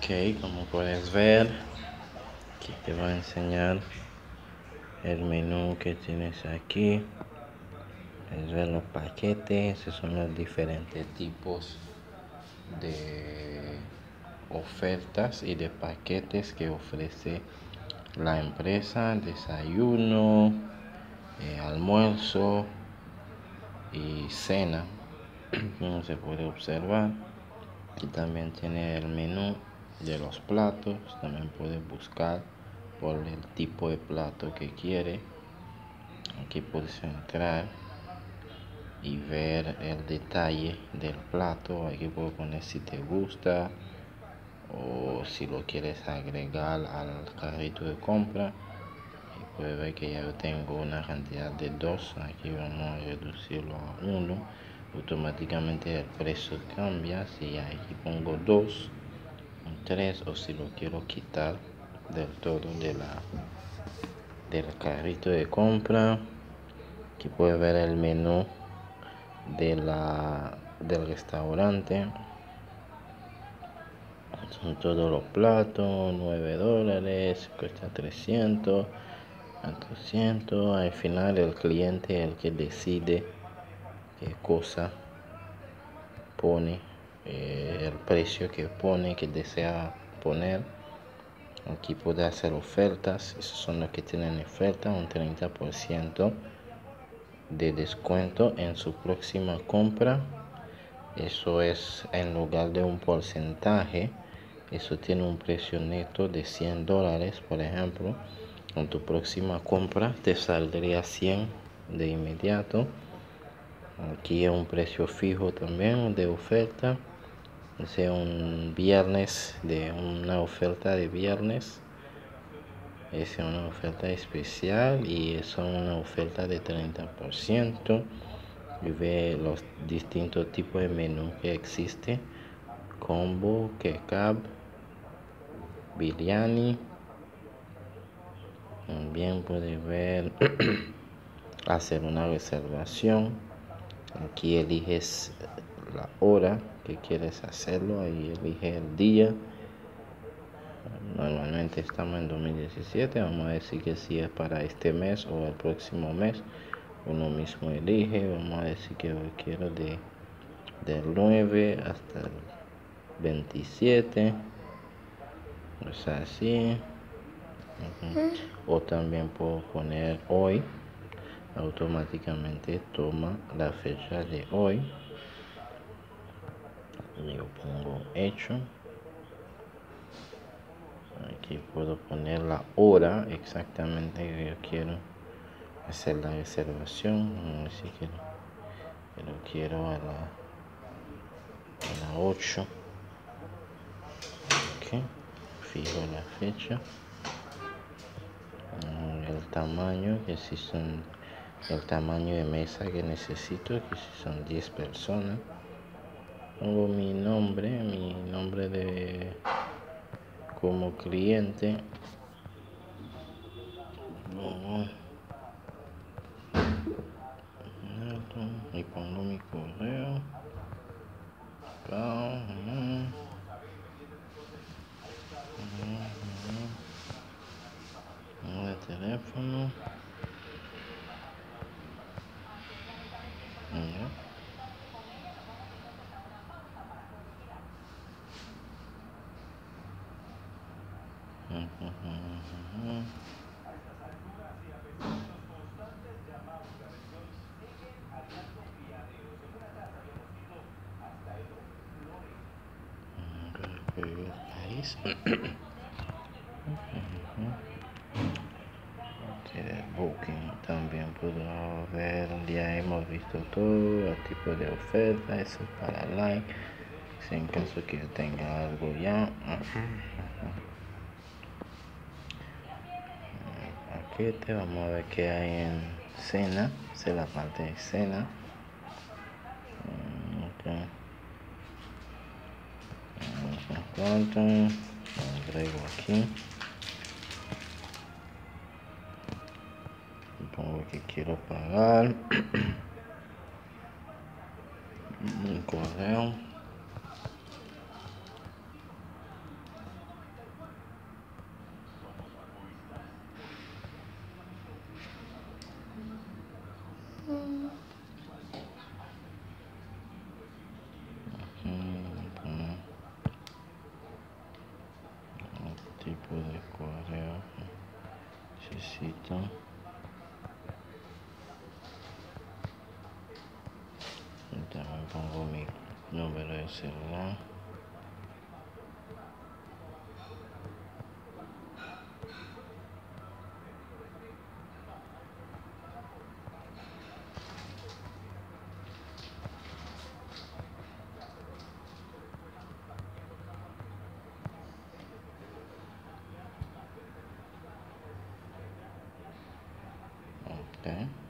Ok, como puedes ver, aquí te voy a enseñar el menú que tienes aquí. Puedes ver los paquetes, esos son los diferentes tipos de ofertas y de paquetes que ofrece la empresa: desayuno, almuerzo y cena. Como se puede observar, aquí también tiene el menú de los platos. También puedes buscar por el tipo de plato que quiere. Aquí puedes entrar y ver el detalle del plato. Aquí puedes poner si te gusta o si lo quieres agregar al carrito de compra. Y puedes ver que ya yo tengo una cantidad de 2. Aquí vamos a reducirlo a 1. Automáticamente el precio cambia si aquí pongo 2, 3, o si lo quiero quitar del todo del carrito de compra. Aquí puedes ver el menú del restaurante. Son todos los platos, $9, cuesta 300, 400. Al final el cliente es el que decide qué cosa pone, el precio que pone, que desea poner. Aquí puede hacer ofertas. Esos son los que tienen oferta: un 30% de descuento en su próxima compra. Eso es en lugar de un porcentaje. Eso tiene un precio neto de $100, por ejemplo. Con tu próxima compra te saldría 100 de inmediato. Aquí es un precio fijo también de oferta. Es un viernes, de una oferta de viernes. Es una oferta especial y es una oferta de 30%. Y ve los distintos tipos de menú que existe: combo, kebab, biryani. También puedes ver hacer una reservación. Aquí eliges la hora que quieres hacerlo, ahí elige el día. Normalmente estamos en 2017, vamos a decir que si es para este mes o el próximo mes. Uno mismo elige, vamos a decir que hoy quiero del 9 hasta el 27, o sea, así. O también puedo poner hoy. Automáticamente toma la fecha de hoy. Yo pongo hecho. Aquí puedo poner la hora exactamente que yo quiero hacer la reservación. Así que lo quiero a las 8. Ok, fijo la fecha. El tamaño, que si son el tamaño de mesa que necesito, que si son 10 personas. Pongo mi nombre de como cliente. Y pongo mi correo. Número de teléfono. País. Booking también puedo ver. Ya hemos visto todo el tipo de oferta. Eso es para like, si en caso que yo tenga algo ya. Paquete, vamos a ver qué hay en cena. Esa es la parte de cena. ¿Cuánto? Agrego aquí. Pongo que quiero pagar. Un correo. tipo de correo que necesito. Y también pongo mi número de celular. Okay.